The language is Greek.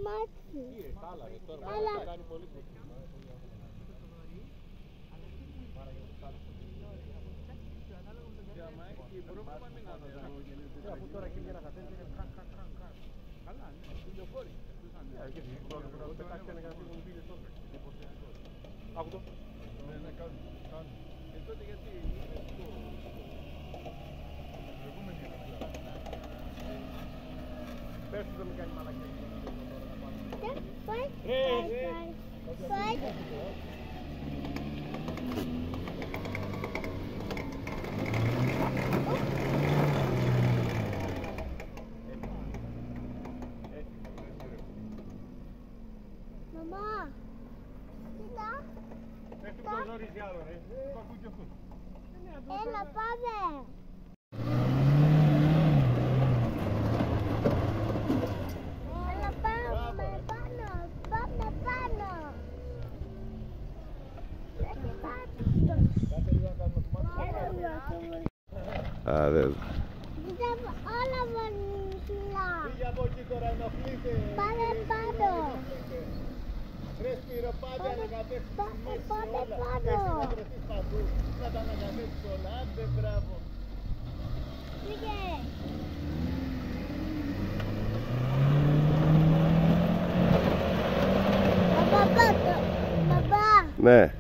μάτι. Καλά, θα κάνει πολύ κουτί. Αφού τώρα εκεί για να κατέβει είναι κρακ. Καλά, είναι ηλιοφόροι. Πετάχτηκαν για να φύγουν πύλες τότε. Άκου το. Ναι, κάνουν. Και τότε γιατί είναι το... Προηγούμενη είναι. Πες του δεν με κάνει μαλακιά. Μαμά, κοίτα. Πες του το γνωρίζει άλλο, ρε. Το ακούει και αυτός. Έλα, πάμε. Έλα, πάμε πάνω. Πάμε πάνω. Κάτε λίγο να κάνουμε το μάτι. Κοίτα, όλα μανουσουλά. Φύγε από εκεί τώρα, ενοχλείτε. Πάμε πάνω. Ρε Σπύρο, πάντα ανακατεύσεις τη μέση Πάμε όλα. πάνω. Εσύ να βρεθείς παντού, να τα ανακατεύσεις όλα. Άντε, μπράβο. Φύγε. Παπά, Ναι.